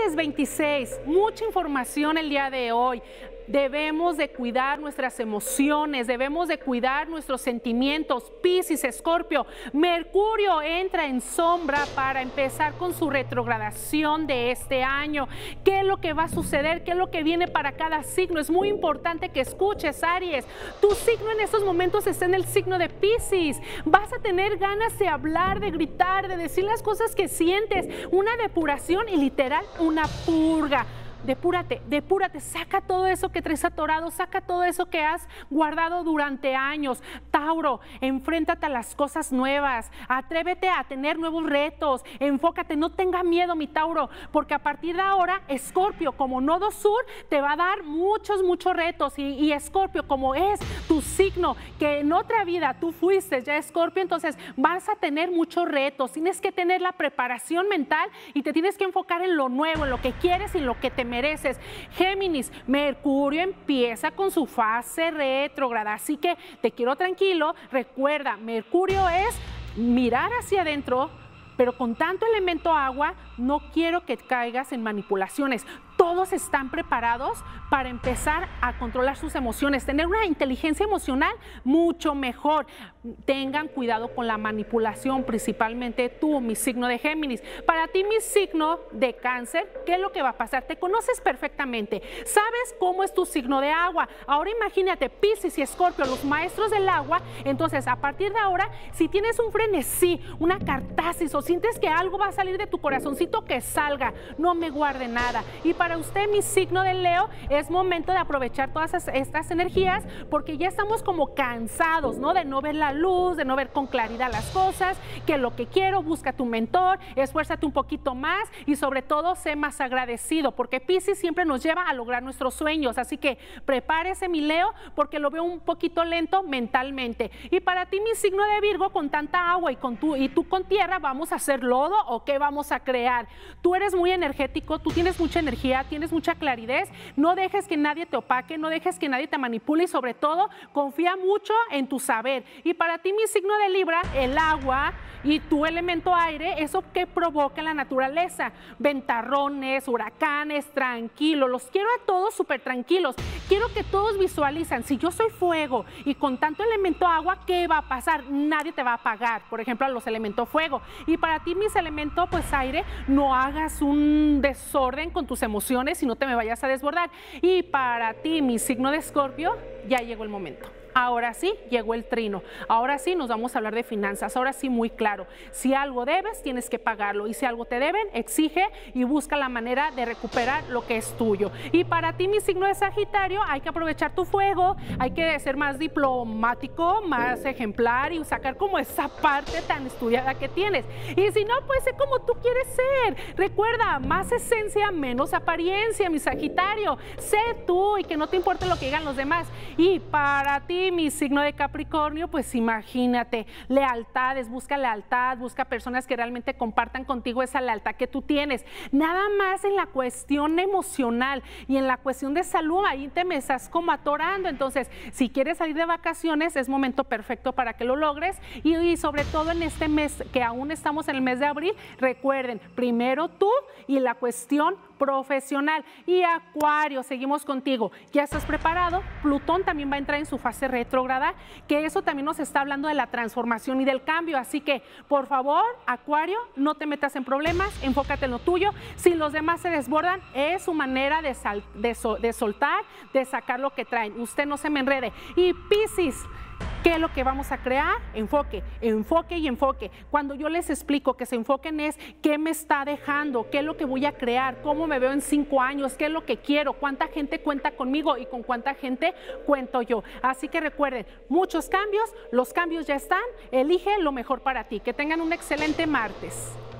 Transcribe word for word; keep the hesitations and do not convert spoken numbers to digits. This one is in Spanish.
Martes veintiséis, mucha información el día de hoy. Debemos de cuidar nuestras emociones, debemos de cuidar nuestros sentimientos. Piscis, Escorpio, Mercurio entra en sombra para empezar con su retrogradación de este año. ¿Qué es lo que va a suceder? ¿Qué es lo que viene para cada signo? Es muy importante que escuches, Aries. Tu signo en estos momentos está en el signo de Piscis. Vas a tener ganas de hablar, de gritar, de decir las cosas que sientes. Una depuración y literal una purga. Depúrate, depúrate, saca todo eso que traes atorado, saca todo eso que has guardado durante años. Tauro, enfréntate a las cosas nuevas, atrévete a tener nuevos retos, enfócate, no tenga miedo, mi Tauro, porque a partir de ahora, Escorpio como nodo sur te va a dar muchos, muchos retos, y, y Escorpio como es tu signo, que en otra vida tú fuiste ya Escorpio, entonces vas a tener muchos retos, tienes que tener la preparación mental y te tienes que enfocar en lo nuevo, en lo que quieres y en lo que te mereces. Géminis, Mercurio empieza con su fase retrógrada, así que te quiero tranquilo. Recuerda, Mercurio es mirar hacia adentro, pero con tanto elemento agua, no quiero que caigas en manipulaciones. Todos están preparados para empezar a controlar sus emociones, tener una inteligencia emocional mucho mejor. Tengan cuidado con la manipulación, principalmente tú, mi signo de Géminis. Para ti, mi signo de Cáncer, ¿qué es lo que va a pasar? Te conoces perfectamente, sabes cómo es tu signo de agua. Ahora imagínate, Piscis y Escorpio, los maestros del agua. Entonces, a partir de ahora, si tienes un frenesí, una cartasis o sientes que algo va a salir de tu corazoncito, que salga, no me guarde nada. Y para usted, mi signo de Leo, es momento de aprovechar todas estas energías, porque ya estamos como cansados, ¿no? De no ver la luz, de no ver con claridad las cosas, que lo que quiero, busca tu mentor, esfuérzate un poquito más y sobre todo sé más agradecido, porque Piscis siempre nos lleva a lograr nuestros sueños, así que prepárese, mi Leo, porque lo veo un poquito lento mentalmente. Y para ti, mi signo de Virgo, con tanta agua y, con tu, y tú con tierra, ¿vamos a hacer lodo o qué vamos a crear? Tú eres muy energético, tú tienes mucha energía, tienes mucha claridad, no dejes que nadie te opaque, no dejes que nadie te manipule y sobre todo confía mucho en tu saber. Y para ti, mi signo de Libra, el agua y tu elemento aire, eso que provoca en la naturaleza, ventarrones, huracanes, tranquilos, los quiero a todos súper tranquilos. Quiero que todos visualizan, si yo soy fuego y con tanto elemento agua, ¿qué va a pasar? Nadie te va a apagar, por ejemplo, a los elementos fuego. Y para ti, mis elementos pues aire, no hagas un desorden con tus emociones y no te me vayas a desbordar. Y para ti, mi signo de Escorpio, ya llegó el momento. Ahora sí, llegó el trino. Ahora sí nos vamos a hablar de finanzas. Ahora sí, muy claro. Si algo debes, tienes que pagarlo. Y si algo te deben, exige y busca la manera de recuperar lo que es tuyo. Y para ti, mi signo de Sagitario, hay que aprovechar tu fuego, hay que ser más diplomático, más ejemplar y sacar como esa parte tan estudiada que tienes. Y si no, pues sé como tú quieres ser. Recuerda, más esencia, menos apariencia, mi Sagitario. Sé tú y que no te importe lo que digan los demás. Y para ti, mi signo de Capricornio, pues imagínate, lealtades, busca lealtad, busca personas que realmente compartan contigo esa lealtad que tú tienes. Nada más en la cuestión emocional y en la cuestión de salud, ahí te me estás como atorando. Entonces, si quieres salir de vacaciones, es momento perfecto para que lo logres. Y, y sobre todo en este mes, que aún estamos en el mes de abril, recuerden, primero tú y la cuestión profesional. Y Acuario, seguimos contigo. ¿Ya estás preparado? Plutón también va a entrar en su fase retrógrada, que eso también nos está hablando de la transformación y del cambio. Así que, por favor, Acuario, no te metas en problemas, enfócate en lo tuyo. Si los demás se desbordan, es su manera de, sal, de, so, de soltar, de sacar lo que traen. Usted no se me enrede. Y Piscis, ¿qué es lo que vamos a crear? Enfoque, enfoque y enfoque. Cuando yo les explico que se enfoquen es qué me está dejando, qué es lo que voy a crear, cómo me veo en cinco años, qué es lo que quiero, cuánta gente cuenta conmigo y con cuánta gente cuento yo. Así que recuerden, muchos cambios, los cambios ya están, elige lo mejor para ti. Que tengan un excelente martes.